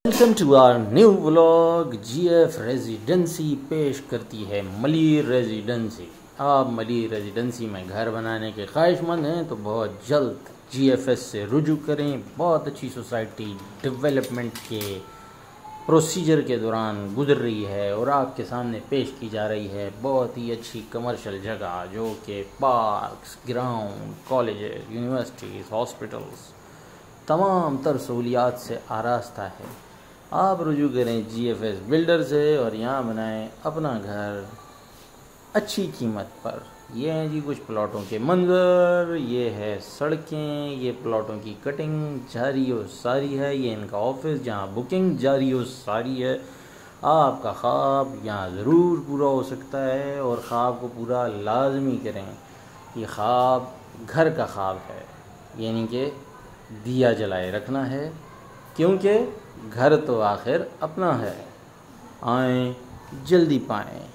Welcome to our new vlog. G F residency پیش کرتی ہے ملیر ریزیڈنسی۔ آپ ملیر ریزیڈنسی میں گھر بنانے کے خواہش مند ہیں تو بہت جلد جی ایف ایس سے رجوع کریں۔ بہت اچھی سوسائٹی ڈیولپمنٹ کے پروسیجر کے دوران گزر رہی ہے اور آپ کے سامنے پیش کی جا رہی ہے۔ بہت ہی اچھی کمرشل جگہ جو کہ parks, grounds, colleges, universities, hospitals, تمام تر سہولیات سے آراستہ ہے۔ آپ رجوع کریں جی ایف ایس بلڈر سے اور یہاں بنائیں اپنا گھر اچھی قیمت پر۔ یہ ہیں جی کچھ پلاٹوں کے منظر، یہ ہے سڑکیں، یہ پلاٹوں کی کٹنگ جاری و ساری ہے، یہ ان کا آفس جہاں بکنگ جاری و ساری ہے۔ آپ کا خواب یہاں ضرور پورا ہو سکتا ہے اور خواب کو پورا لازمی کریں۔ یہ خواب گھر کا خواب ہے، یعنی کہ دیا جلائے رکھنا ہے، کیونکہ گھر تو آخر اپنا ہے۔ آئیں جلدی پائیں۔